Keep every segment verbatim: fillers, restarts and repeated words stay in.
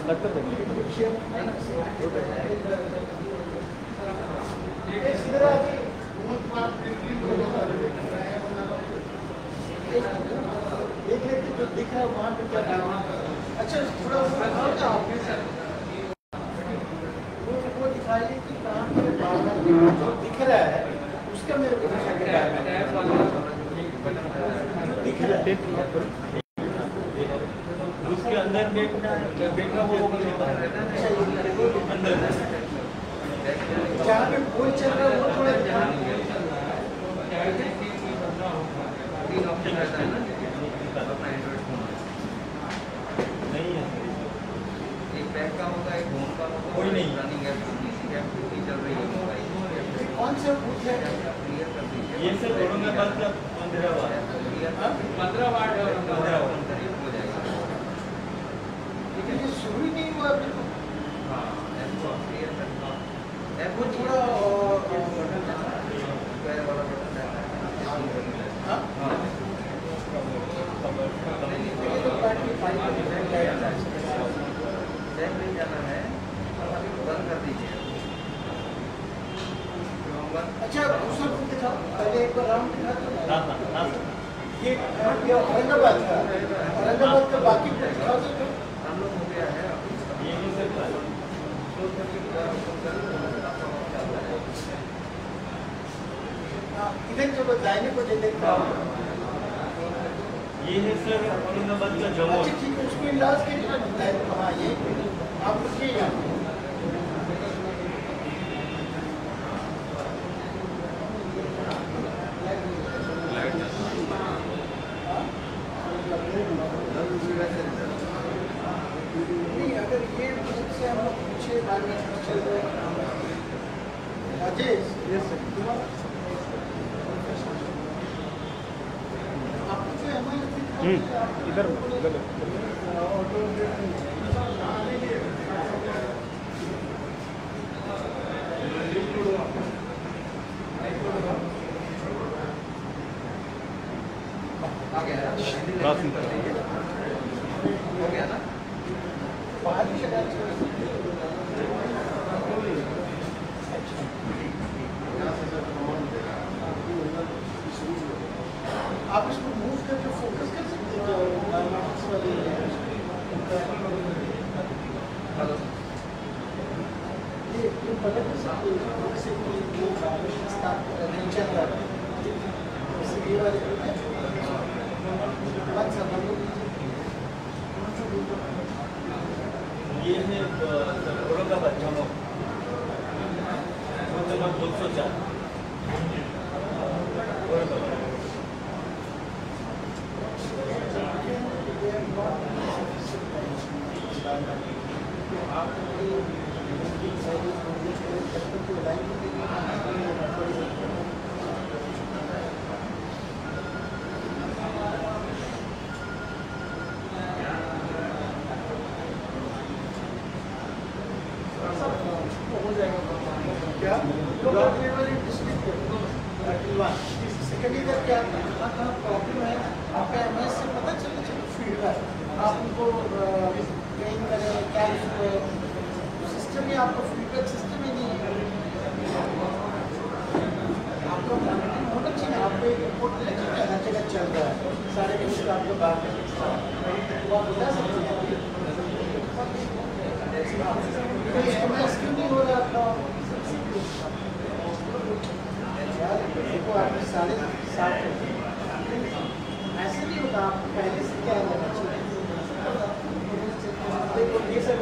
दिख रहा है वहाँ पे क्या? अच्छा थोड़ा वो दिखाइए कि कहाँ पे जो दिख रहा है उसका मेरे को दिख रहा है उसके अंदर देखना देखना वो अंदर जहाँ पे कोई चल रहा है वो थोड़ा नहीं है, एक बैक का होता है, एक फोन का होता है, कोई नहीं रनिंग है, किसी का पूरी चल रही है मोबाइल। कौन सा बूथ है? क्लियर कर दीजिए। ये सर दोनों में बस पंद्रह वाट पंद्रह वाट है और पंद्रह वाट करीब हो जाएगा। लेकिन ये शुरू ही नहीं हुआ अभी तो। हाँ ऐसा क्लियर करना है वो थोड़ा पैर वाला बटन है। हाँ हाँ नहीं जाना है, बंद कर दीजिए। अच्छा दूसरा बुक दिखाओ, पहले एक बार राउंड दिखा दो। ये औरंगाबाद का औरंगाबाद का बाकी दिखाओ तो हम लोग हो गया है। ये नहीं सकता इधर जो दाहिने को दे देखता हूँ ये है सर औरंगाबाद का जवाब। अच्छा ठीक है उसको इलाज के लिए बताए। हाँ ये आप रुकिए यहाँ नहीं अगर ये मुझसे हम लोग पूछे बार में चल रहे हैं राजेश ये सर इधर इधर हो गया ना बाहर की शिकायत आप इसको मूव करके फोकस कर सकते हो। ये ये बटन से वो नहीं चल रहा है ये वाले ये है औरंगाबाद जमा दो सौ चार क्या सेकेंड इधर क्या प्रॉब्लम है आपका एम एस से पता चले चलो फीडबैक आप उनको ट्रेन करें क्या सिस्टम ही आपका फीडबैक सिस्टम ही नहीं है। आपका मॉनिटरिंग होना चाहिए। आपको एक रिपोर्ट मिले कि हर जगह चल रहा है सारे मिनट आपको बाहर वो आप बता सकते हैं एम एस क्यों नहीं हो रहा था देखो आपने साढ़े सात ऐसे नहीं होता। आपको पहले से क्या रहना चाहिए देखो ये सब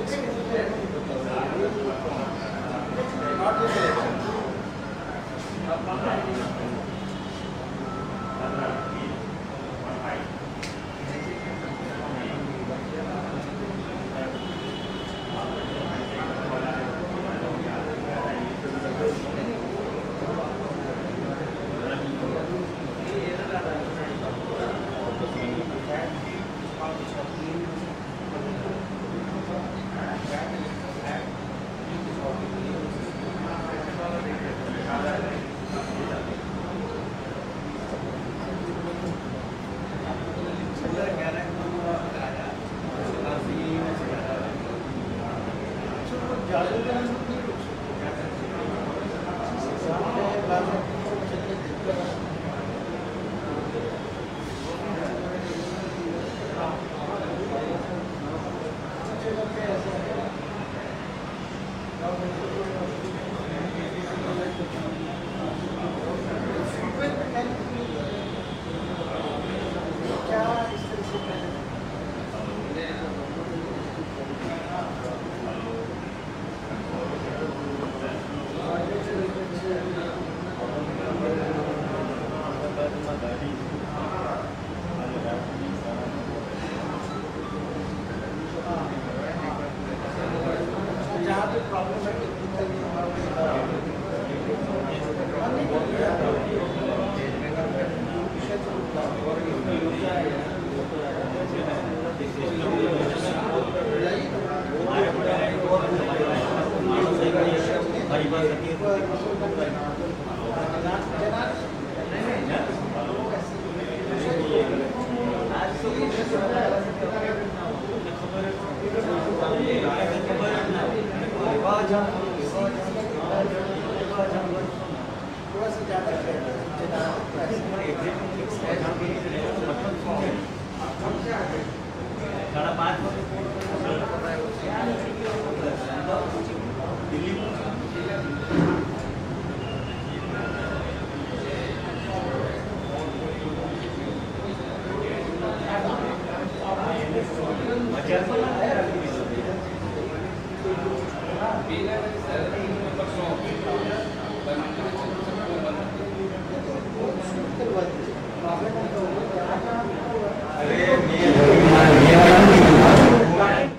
जहाँ पे प्रॉब्लम थोड़ा सा ज़्यादा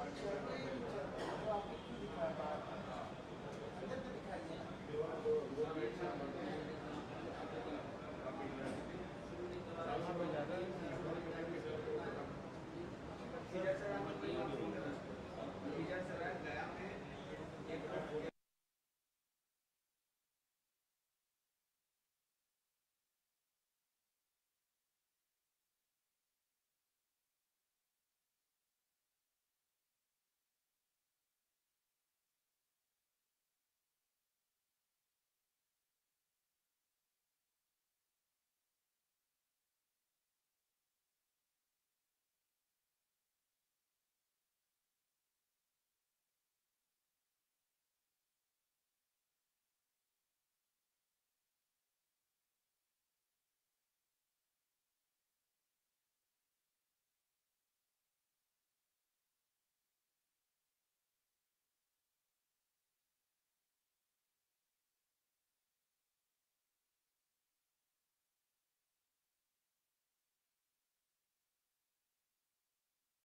अच्छा